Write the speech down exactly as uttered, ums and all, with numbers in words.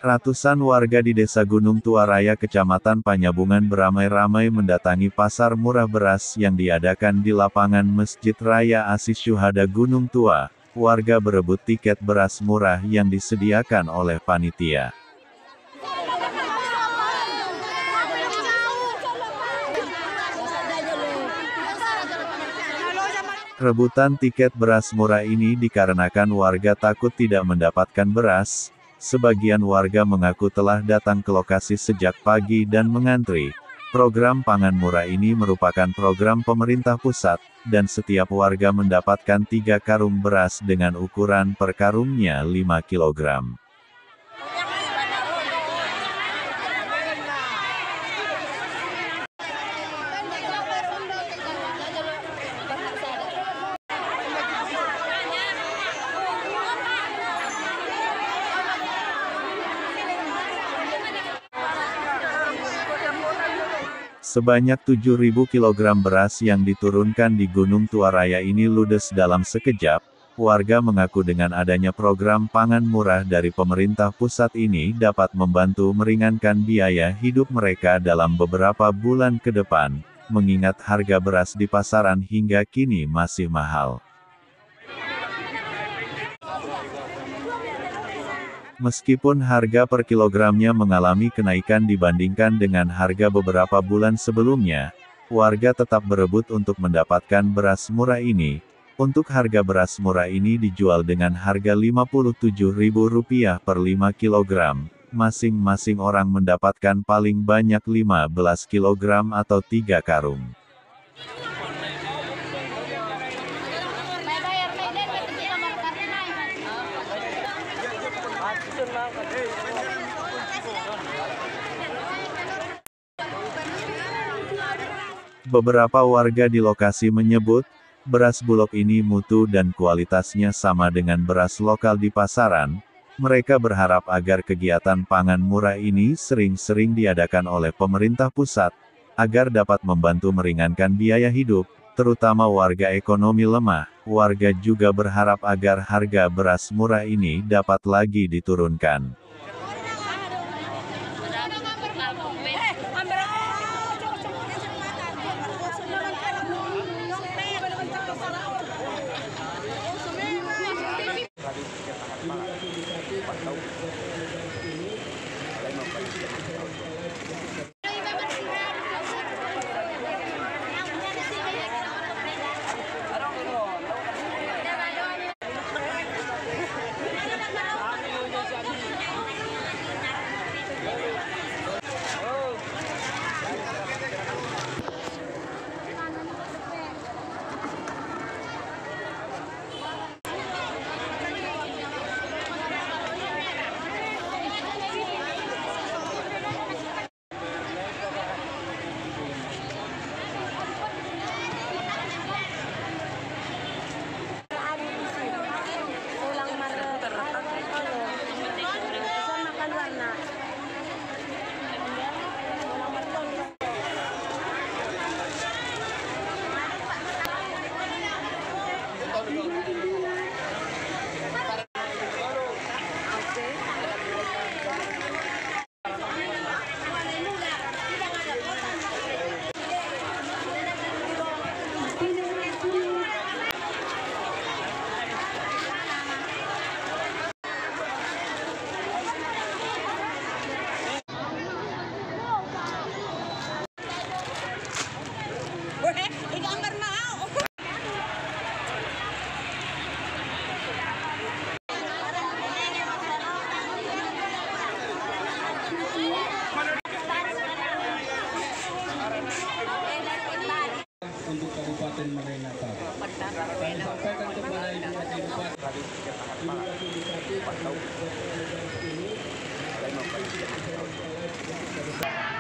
Ratusan warga di Desa Gunung Tua Raya Kecamatan Panyabungan beramai-ramai mendatangi pasar murah beras yang diadakan di lapangan Masjid Raya Asis Syuhada Gunung Tua. Warga berebut tiket beras murah yang disediakan oleh panitia. Rebutan tiket beras murah ini dikarenakan warga takut tidak mendapatkan beras. Sebagian warga mengaku telah datang ke lokasi sejak pagi dan mengantri. Program pangan murah ini merupakan program pemerintah pusat, dan setiap warga mendapatkan tiga karung beras dengan ukuran per karungnya lima kilogram. Sebanyak tujuh ribu kilogram beras yang diturunkan di Gunung Tua Raya ini ludes dalam sekejap. Warga mengaku dengan adanya program pangan murah dari pemerintah pusat ini dapat membantu meringankan biaya hidup mereka dalam beberapa bulan ke depan, mengingat harga beras di pasaran hingga kini masih mahal. Meskipun harga per kilogramnya mengalami kenaikan dibandingkan dengan harga beberapa bulan sebelumnya, warga tetap berebut untuk mendapatkan beras murah ini. Untuk harga beras murah ini dijual dengan harga lima puluh tujuh ribu rupiah per lima kilogram. Masing-masing orang mendapatkan paling banyak lima belas kilogram atau tiga karung. Beberapa warga di lokasi menyebut, beras Bulog ini mutu dan kualitasnya sama dengan beras lokal di pasaran. Mereka berharap agar kegiatan pangan murah ini sering-sering diadakan oleh pemerintah pusat, agar dapat membantu meringankan biaya hidup, terutama warga ekonomi lemah. Warga juga berharap agar harga beras murah ini dapat lagi diturunkan. Untuk Kabupaten Marenata. Kami sampaikan kepada Ibu Bupati, Ibu Bupati,